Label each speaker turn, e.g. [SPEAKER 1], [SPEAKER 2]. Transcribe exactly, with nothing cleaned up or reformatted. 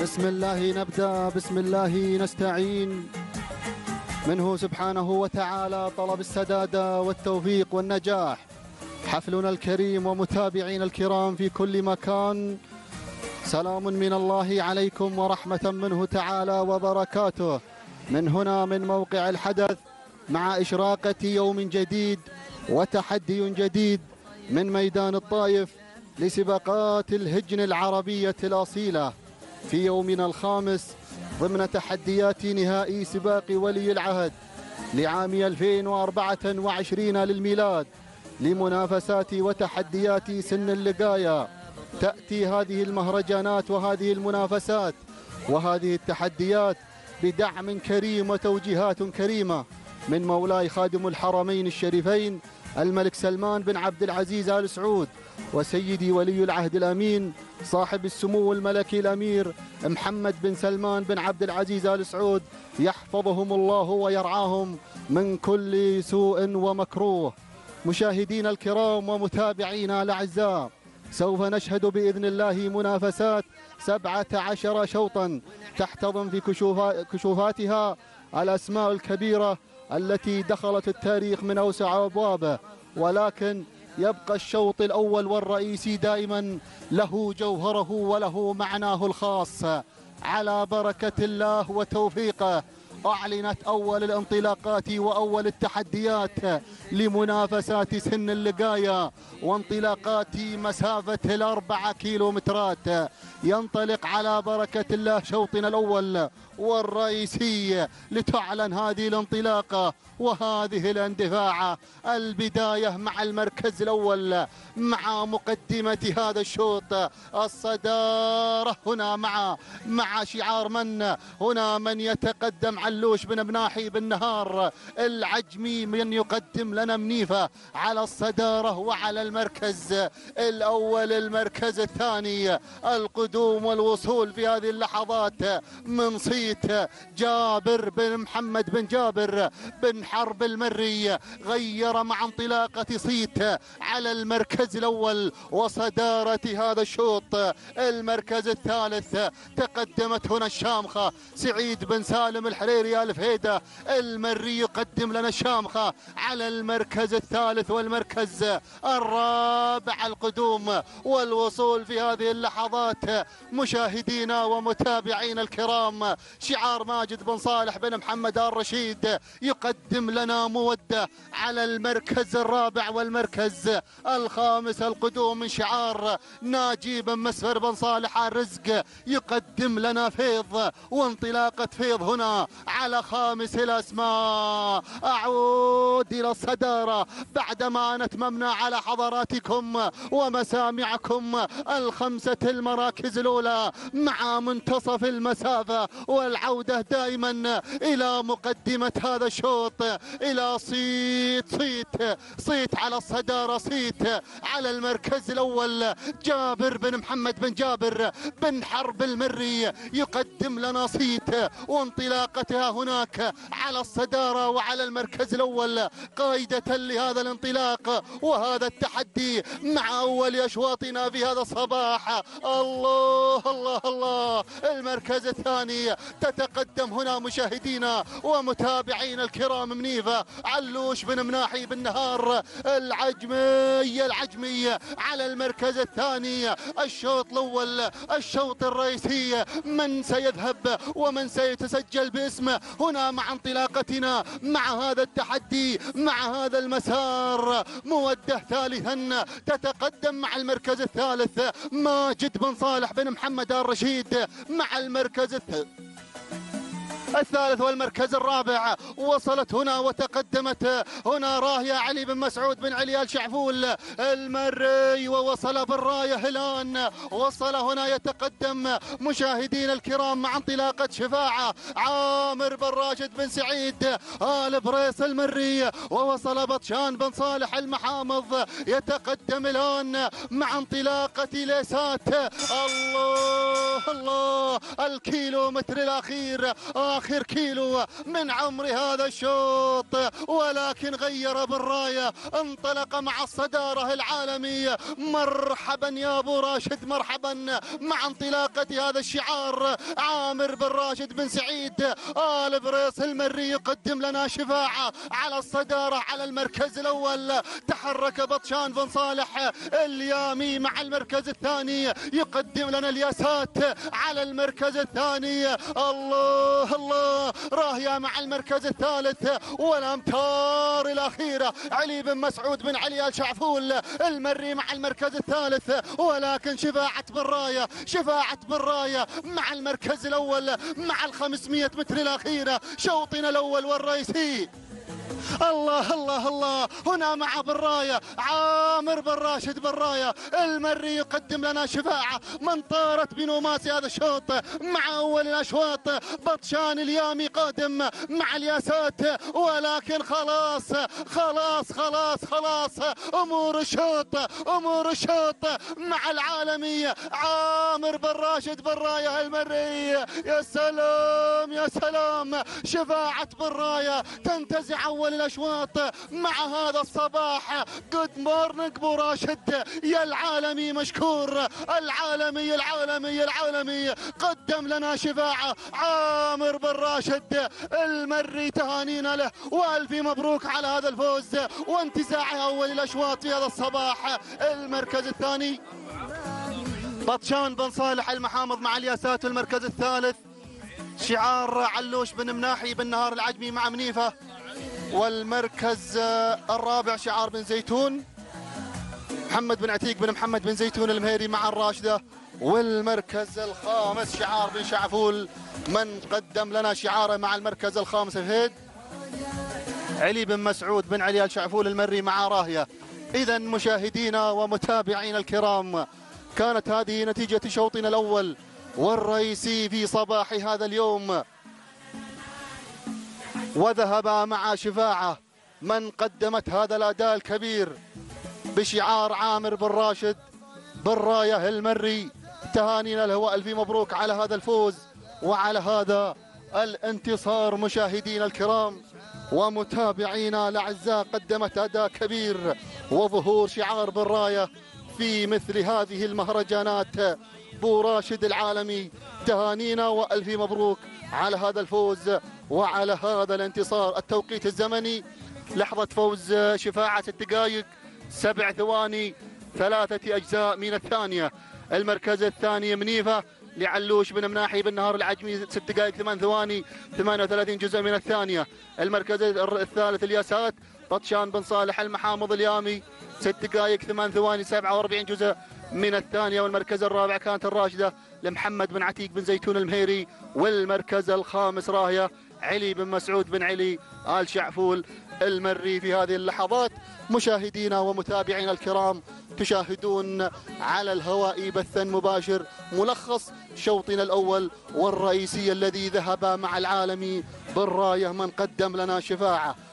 [SPEAKER 1] بسم الله نبدأ، بسم الله نستعين. منه سبحانه وتعالى طلب السداد والتوفيق والنجاح. حفلنا الكريم ومتابعين الكرام في كل مكان، سلام من الله عليكم ورحمة منه تعالى وبركاته. من هنا من موقع الحدث مع إشراقة يوم جديد وتحدي جديد من ميدان الطائف لسباقات الهجن العربية الأصيلة في يومنا الخامس ضمن تحديات نهائي سباق ولي العهد لعام ألفين وأربعة وعشرين للميلاد لمنافسات وتحديات سن اللقاية. تأتي هذه المهرجانات وهذه المنافسات وهذه التحديات بدعم كريم وتوجيهات كريمة من مولاي خادم الحرمين الشريفين الملك سلمان بن عبد العزيز آل سعود، وسيدي ولي العهد الأمين صاحب السمو الملكي الأمير محمد بن سلمان بن عبد العزيز آل سعود، يحفظهم الله ويرعاهم من كل سوء ومكروه. مشاهدينا الكرام ومتابعينا الأعزاء، سوف نشهد بإذن الله منافسات سبعة عشر شوطا تحتضن في كشوفاتها الأسماء الكبيرة التي دخلت التاريخ من أوسع أبوابه، ولكن يبقى الشوط الأول والرئيسي دائما له جوهره وله معناه الخاص. على بركة الله وتوفيقه أعلنت أول الانطلاقات وأول التحديات لمنافسات سن اللقاية وانطلاقات مسافة الأربعة كيلومترات. ينطلق على بركة الله شوطنا الأول والرئيسي لتعلن هذه الانطلاقة وهذه الاندفاع. البداية مع المركز الأول مع مقدمة هذا الشوط، الصدارة هنا مع مع شعار من هنا من يتقدم علوش بن مناحي بن نهار العجمي من يقدم لنا منيفة على الصدارة وعلى المركز الأول. المركز الثاني القدوم والوصول في هذه اللحظات من صيت جابر بن محمد بن جابر بن حرب المري، غير مع انطلاقة صيت على المركز الأول وصدارة هذا الشوط. المركز الثالث تقدمت هنا الشامخة سعيد بن سالم الحريري الفهيدة المري يقدم لنا الشامخة على المركز الثالث. والمركز الرابع القدوم والوصول في هذه اللحظات مشاهدينا ومتابعينا الكرام شعار ماجد بن صالح بن محمد آل رشيد يقدم لنا مودة على المركز الرابع. والمركز الخامس القدوم من شعار ناجي بن مسفر بن صالح الرزق يقدم لنا فيض وانطلاقة فيض هنا على خامس الأسماء. أعود إلى الصدارة بعدما نتممنا على حضراتكم ومسامعكم الخمسة المراكز الأولى مع منتصف المسافة، والعودة دائما إلى مقدمة هذا الشوط إلى صيت صيت صيت على الصدارة، صيت على المركز الأول جابر بن محمد بن جابر بن حرب المري يقدم لنا صيت وانطلاقتها هناك على الصدارة وعلى المركز الأول قائدة لهذا الانطلاق وهذا التحدي مع أول أشواطنا في هذا الصباح. الله الله الله. المركز الثاني تتقدم هنا مشاهدينا ومتابعينا الكرام منيفة علوش بن مناحي بن نهار العجمي العجمي على المركز الثاني. الشوط الأول الشوط الرئيسي من سيذهب ومن سيتسجل باسمه هنا مع انطلاقتنا مع هذا التحدي مع هذا المسار. مودة ثالثا تتقدم مع المركز الثالث ماجد بن صالح بن محمد آل رشيد مع المركز الثالث الثالث والمركز الرابع. وصلت هنا وتقدمت هنا راهية علي بن مسعود بن علي الشعفول المري ووصل بالراية الآن. وصل هنا يتقدم مشاهدينا الكرام مع انطلاقة شفاعة عامر بن راشد بن سعيد آل بريس المري، ووصل بطشان بن صالح المحامض يتقدم الآن مع انطلاقة ليسات. الله الله الكيلو متر الأخير، آخر كيلو من عمر هذا الشوط، ولكن غير بالراية، انطلق مع الصدارة العالمية. مرحبا يا أبو راشد، مرحبا مع انطلاقة هذا الشعار. عامر بن راشد بن سعيد آل بريص المري يقدم لنا شفاعة على الصدارة على المركز الأول. تحرك بطشان بن صالح اليامي مع المركز الثاني، يقدم لنا الياسات على المركز الثاني. الله الله، راهية مع المركز الثالث. والأمتار الأخيرة علي بن مسعود بن علي الشعفول المري مع المركز الثالث، ولكن شفاعة بالراية، شفاعة بالراية مع المركز الأول مع الخمسمائة متر الأخيرة. شوطنا الأول والرئيسي. الله الله الله، هنا مع بالراية عامر بن راشد بالراية المري يقدم لنا شفاعة. من طارت بنوماس هذا الشوط مع أول الأشواط. بطشان اليامي قادم مع الياسات، ولكن خلاص خلاص خلاص خلاص أمور الشوط، أمور الشوط مع العالمية. عامر بن راشد بالراية المري، يا سلام يا سلام، شفاعة بالراية تنتزع أول الأشواط مع هذا الصباح. جود مورنينج أبو راشد، يا العالمي مشكور، العالمي العالمي العالمي قدم لنا شفاعة. عامر بن راشد المري تهانينا له والف مبروك على هذا الفوز وانتزاع أول الأشواط في هذا الصباح. المركز الثاني بطشان بن صالح المحامض مع الياسات. المركز الثالث شعار علوش بن مناحي بن نهار العجمي مع منيفة. والمركز الرابع شعار بن زيتون محمد بن عتيق بن محمد بن زيتون المهيري مع الراشدة. والمركز الخامس شعار بن شعفول، من قدم لنا شعاره مع المركز الخامس فهيد علي بن مسعود بن علي الشعفول المري مع راهية. إذا مشاهدينا ومتابعينا الكرام، كانت هذه نتيجة شوطنا الأول والرئيسي في صباح هذا اليوم. وذهب مع شفاعة من قدمت هذا الأداء الكبير بشعار عامر بن راشد بالراية المري. تهانينا له وألف مبروك على هذا الفوز وعلى هذا الانتصار. مشاهدينا الكرام ومتابعينا الأعزاء، قدمت أداء كبير وظهور شعار بالراية في مثل هذه المهرجانات. بو راشد العالمي، تهانينا وألف مبروك على هذا الفوز وعلى هذا الانتصار. التوقيت الزمني لحظة فوز شفاعة ست دقائق سبع ثواني ثلاثة أجزاء من الثانية. المركز الثاني منيفة لعلوش بن مناحي بن نهار العجمي ست دقائق ثمان ثواني ثمانية وثلاثين جزء من الثانية. المركز الثالث الياسات بطشان بن صالح المحامض اليامي ست دقائق ثمان ثواني سبعة وأربعين جزء من الثانية. والمركز الرابع كانت الراشدة لمحمد بن عتيق بن زيتون المهيري. والمركز الخامس راهية علي بن مسعود بن علي آل شعفول المري. في هذه اللحظات مشاهدينا ومتابعينا الكرام، تشاهدون على الهواء بثا مباشر ملخص شوطنا الأول والرئيسي الذي ذهب مع العالمي بالراية من قدم لنا شفاعة.